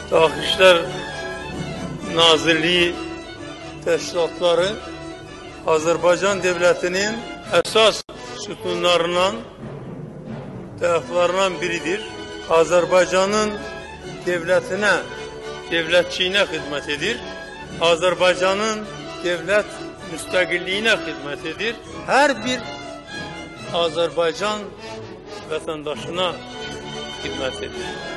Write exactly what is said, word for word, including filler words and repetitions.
Daxili İşlər Nazirliyi təşkilatları Azərbaycan dövlətinin əsas sütunlarından, tərəflarından biridir. Azərbaycanın dövlətinə, dövlətçiyinə xidmət edir. Azərbaycanın dövlət müstəqilliyinə xidmət edir. Hər bir Azərbaycan vətəndaşına xidmət edir.